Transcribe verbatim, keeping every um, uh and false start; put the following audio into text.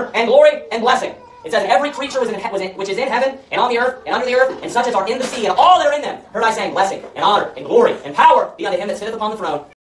honor and glory and blessing. It says, and every creature was in, was in, which is in heaven and on the earth and under the earth, and such as are in the sea, and all that are in them, heard I saying, blessing and honor and glory and power be unto him that sitteth upon the throne,